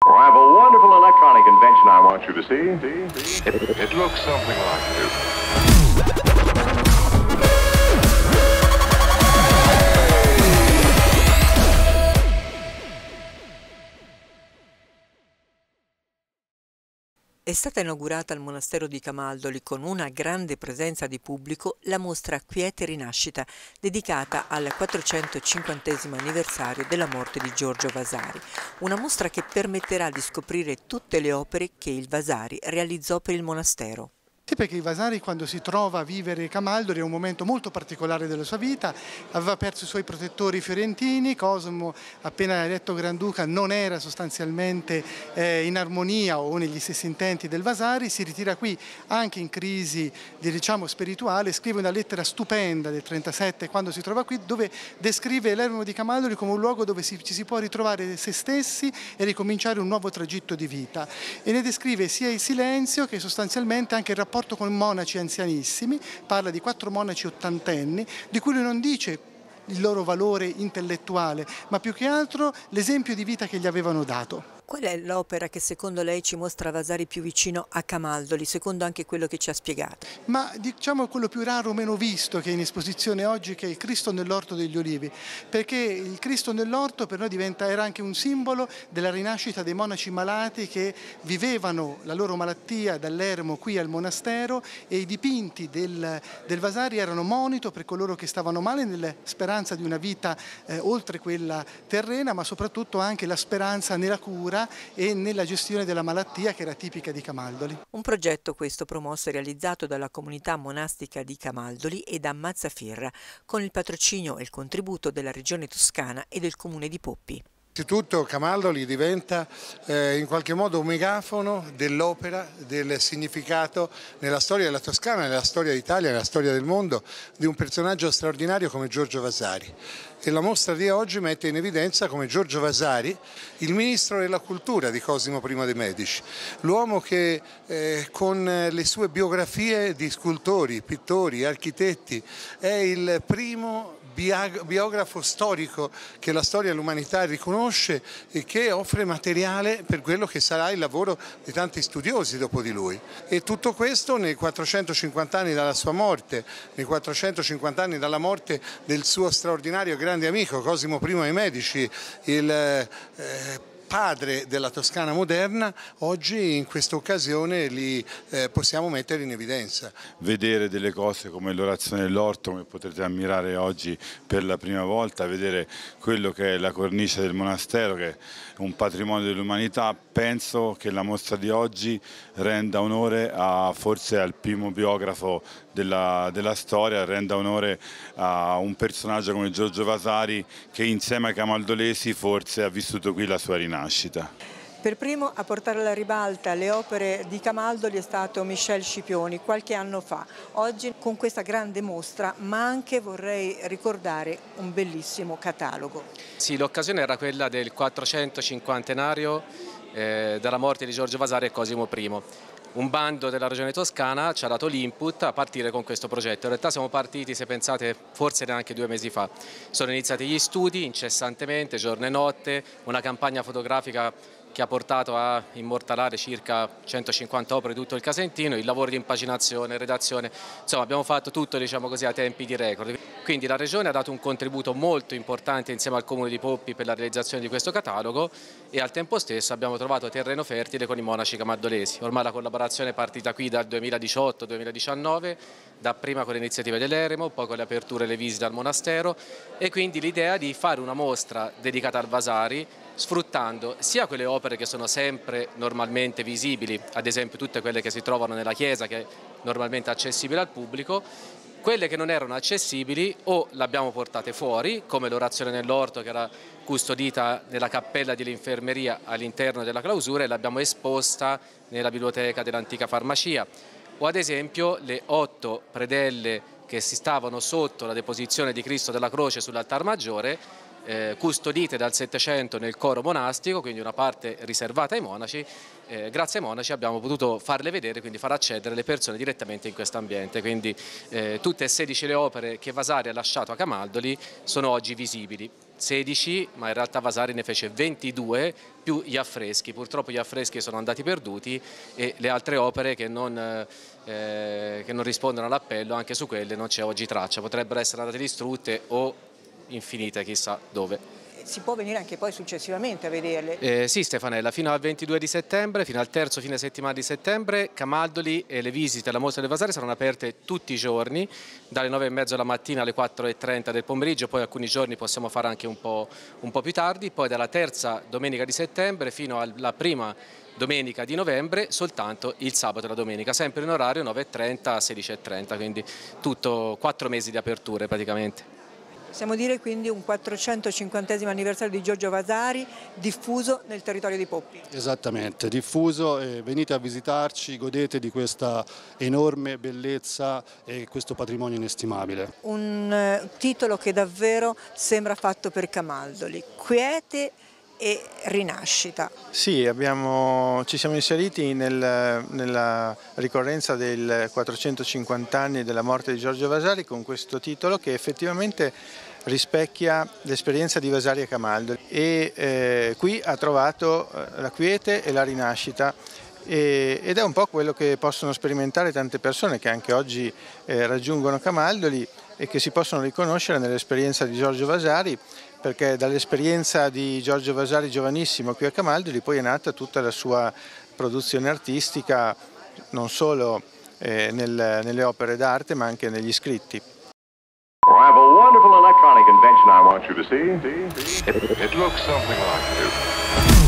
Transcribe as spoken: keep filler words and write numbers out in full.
I have a wonderful electronic invention I want you to see. see, see. It, it looks something like this. È stata inaugurata al monastero di Camaldoli con una grande presenza di pubblico la mostra Quiete Rinascita, dedicata al quattrocentocinquantesimo anniversario della morte di Giorgio Vasari. Una mostra che permetterà di scoprire tutte le opere che il Vasari realizzò per il monastero. Sì, perché Vasari, quando si trova a vivere Camaldoli, è un momento molto particolare della sua vita, aveva perso i suoi protettori fiorentini, Cosimo, appena eletto Granduca, non era sostanzialmente eh, in armonia o negli stessi intenti del Vasari, si ritira qui anche in crisi, diciamo, spirituale, scrive una lettera stupenda del trentasette quando si trova qui, dove descrive l'eremo di Camaldoli come un luogo dove si, ci si può ritrovare se stessi e ricominciare un nuovo tragitto di vita, e ne descrive sia il silenzio che sostanzialmente anche il rapporto con monaci anzianissimi, parla di quattro monaci ottantenni, di cui lui non dice il loro valore intellettuale, ma più che altro l'esempio di vita che gli avevano dato. Qual è l'opera che secondo lei ci mostra Vasari più vicino a Camaldoli, secondo anche quello che ci ha spiegato? Ma diciamo quello più raro, meno visto che è in esposizione oggi, che è il Cristo nell'Orto degli Ulivi, perché il Cristo nell'Orto per noi diventa, era anche un simbolo della rinascita dei monaci malati che vivevano la loro malattia dall'eremo qui al monastero, e i dipinti del, del Vasari erano monito per coloro che stavano male nella speranza di una vita eh, oltre quella terrena, ma soprattutto anche la speranza nella cura e nella gestione della malattia che era tipica di Camaldoli. Un progetto questo promosso e realizzato dalla comunità monastica di Camaldoli e da Mazzafirra, con il patrocinio e il contributo della Regione Toscana e del Comune di Poppi. Innanzitutto Camaldoli diventa eh, in qualche modo un megafono dell'opera, del significato nella storia della Toscana, nella storia d'Italia, nella storia del mondo, di un personaggio straordinario come Giorgio Vasari. E la mostra di oggi mette in evidenza come Giorgio Vasari, il ministro della cultura di Cosimo primo de' Medici, l'uomo che eh, con le sue biografie di scultori, pittori, architetti è il primo biografo storico che la storia dell'umanità riconosce e che offre materiale per quello che sarà il lavoro di tanti studiosi dopo di lui. E tutto questo nei quattrocentocinquanta anni dalla sua morte, nei quattrocentocinquanta anni dalla morte del suo straordinario grande amico Cosimo primo de' Medici, il eh, padre della Toscana moderna. Oggi in questa occasione li eh, possiamo mettere in evidenza. Vedere delle cose come l'orazione dell'orto, come potrete ammirare oggi per la prima volta, vedere quello che è la cornice del monastero, che è un patrimonio dell'umanità. Penso che la mostra di oggi renda onore a, forse al primo biografo della, della storia, renda onore a un personaggio come Giorgio Vasari, che insieme ai camaldolesi forse ha vissuto qui la sua rinascita. Per primo a portare alla ribalta le opere di Camaldoli è stato Michel Scipioni qualche anno fa. Oggi con questa grande mostra, ma anche vorrei ricordare un bellissimo catalogo. Sì, l'occasione era quella del quattrocentocinquantenario eh, della morte di Giorgio Vasari e Cosimo primo. Un bando della Regione Toscana ci ha dato l'input a partire con questo progetto. In realtà siamo partiti, se pensate, forse neanche due mesi fa. Sono iniziati gli studi incessantemente, giorno e notte, una campagna fotografica che ha portato a immortalare circa centocinquanta opere di tutto il Casentino, il lavoro di impaginazione, redazione, insomma abbiamo fatto tutto, diciamo così, a tempi di record. Quindi la Regione ha dato un contributo molto importante insieme al Comune di Poppi per la realizzazione di questo catalogo, e al tempo stesso abbiamo trovato terreno fertile con i monaci camaldolesi. Ormai la collaborazione è partita qui dal duemiladiciotto duemiladiciannove, dapprima con le iniziative dell'Eremo, poi con le aperture e le visite al monastero, e quindi l'idea di fare una mostra dedicata al Vasari, sfruttando sia quelle opere che sono sempre normalmente visibili, ad esempio tutte quelle che si trovano nella chiesa, che è normalmente accessibile al pubblico, quelle che non erano accessibili o le abbiamo portate fuori, come l'orazione nell'orto che era custodita nella cappella dell'infermeria all'interno della clausura e l'abbiamo esposta nella biblioteca dell'antica farmacia, o ad esempio le otto predelle che si stavano sotto la deposizione di Cristo della Croce sull'altar maggiore, Eh, custodite dal Settecento nel coro monastico, quindi una parte riservata ai monaci. Eh, grazie ai monaci abbiamo potuto farle vedere, quindi far accedere le persone direttamente in questo ambiente, quindi eh, tutte e sedici le opere che Vasari ha lasciato a Camaldoli sono oggi visibili. sedici, ma in realtà Vasari ne fece ventidue più gli affreschi. Purtroppo gli affreschi sono andati perduti e le altre opere che non, eh, che non rispondono all'appello, anche su quelle non c'è oggi traccia, potrebbero essere andate distrutte o infinite chissà dove. Si può venire anche poi successivamente a vederle? Eh, sì Stefanella, fino al ventidue di settembre, fino al terzo fine settimana di settembre, Camaldoli e le visite alla Mostra del Vasari saranno aperte tutti i giorni, dalle nove e mezza della mattina alle quattro e trenta del pomeriggio, poi alcuni giorni possiamo fare anche un po', un po' più tardi, poi dalla terza domenica di settembre fino alla prima domenica di novembre soltanto il sabato e la domenica, sempre in orario nove e trenta a sedici e trenta, quindi tutto quattro mesi di aperture praticamente. Possiamo dire quindi un quattrocentocinquantesimo anniversario di Giorgio Vasari diffuso nel territorio di Poppi. Esattamente, diffuso, e venite a visitarci, godete di questa enorme bellezza e questo patrimonio inestimabile. Un eh, titolo che davvero sembra fatto per Camaldoli, quiete e rinascita. Sì, abbiamo, ci siamo inseriti nel, nella ricorrenza del quattrocentocinquanta anni della morte di Giorgio Vasari con questo titolo che effettivamente rispecchia l'esperienza di Vasari a Camaldoli e eh, qui ha trovato la quiete e la rinascita e, ed è un po' quello che possono sperimentare tante persone che anche oggi eh, raggiungono Camaldoli e che si possono riconoscere nell'esperienza di Giorgio Vasari, perché dall'esperienza di Giorgio Vasari giovanissimo qui a Camaldoli poi è nata tutta la sua produzione artistica, non solo eh, nel, nelle opere d'arte ma anche negli scritti. I have a wonderful electronic invention I want you to see. see, see. It, it looks something like this.